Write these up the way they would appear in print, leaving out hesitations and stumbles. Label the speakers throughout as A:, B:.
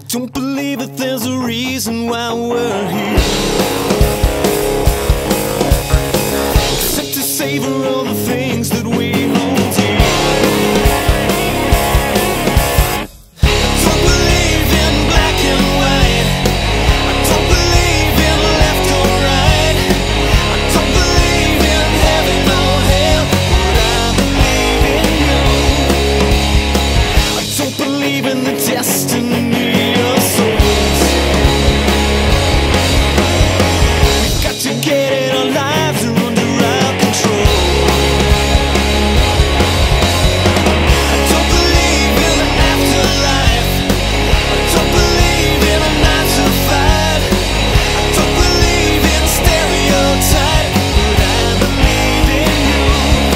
A: Don't believe that there's a reason why we're here, except to savor all the things that we hold dear. I don't believe in black and white, I don't believe in left or right, I don't believe in heaven or hell, but I believe in you. I don't believe in the destiny of souls. We've got to get it, our lives are under our control. I don't believe in the afterlife, I don't believe in a 9 to 5, I don't believe in stereotype, but I believe in you.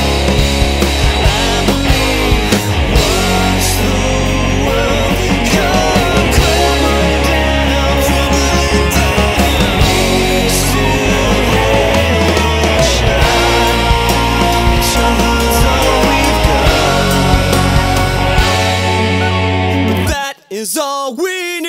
A: I believe. Watch the world come crumbling down, crumbling down. Still have shine. Each other's all we've got, but that is all we